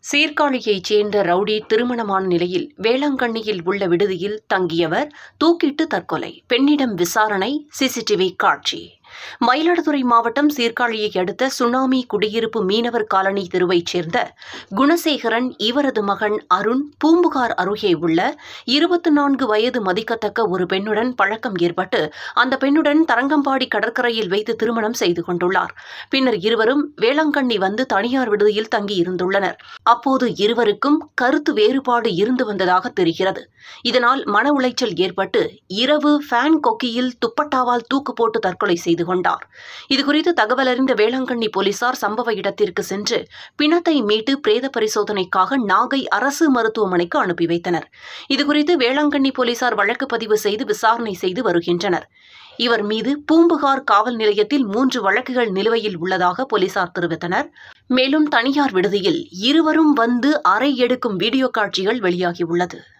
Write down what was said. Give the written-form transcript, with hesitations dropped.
சீர்காழியைச் சேர்ந்த ரவுடி திருமணமான நிலையில் வேளாங்கண்ணியில் உள்ள விடுதியில் தங்கியவர் தூக்கிட்டு தற்கொலை. பெண்ணிடம் விசாரணை. சிசிடிவி காட்சி. மயிலாடுதுறை மாவட்டம் சீர்காழியை அடுத்த சுனாமி குடியிருப்பு மீனவர் காலனி தெருவைச் சேர்ந்த குணசேகரன், இவரது மகன் அருண் பூம்புகார் அருகே உள்ள 24 வயது மதிக்கத்தக்க ஒரு பெண்ணுடன் பழக்கம் ஏற்பட்டு அந்த பெண்ணுடன் தரங்கம்பாடி கடற்கரையில் வைத்து திருமணம் செய்து கொண்டுள்ளார். பின்னர் இருவரும் வேளாங்கண்ணி வந்து தனியார் விடுதியில் தங்கியிருந்துள்ளனர். அப்போது இருவருக்கும் கருத்து வேறுபாடு இருந்து வந்ததாக தெரிகிறது. இதனால் மன உளைச்சல் ஏற்பட்டு இரவு ஃபேன் கொக்கியில் துப்பட்டாவால் தூக்கு போட்டு தற்கொலை செய்து கொண்டார். இதுகுறித்து தகவல் அறிந்த வேளாங்கண்ணி போலீசார் சம்பவ இடத்திற்கு சென்று பிணத்தை மீட்டு பிரேத பரிசோதனைக்காக நாகை அரசு மருத்துவமனைக்கு அனுப்பி வைத்தனர். இதுகுறித்து வேளாங்கண்ணி போலீசார் வழக்கு பதிவு செய்து விசாரணை செய்து வருகின்றனர். இவர் மீது பூம்புகார் காவல் நிலையத்தில் 3 வழக்குகள் நிலுவையில் உள்ளதாக போலீசார் தெரிவித்தனர். மேலும் தனியார் விடுதியில் இருவரும் வந்து அறை எடுக்கும் வீடியோ காட்சிகள் வெளியாகியுள்ளது.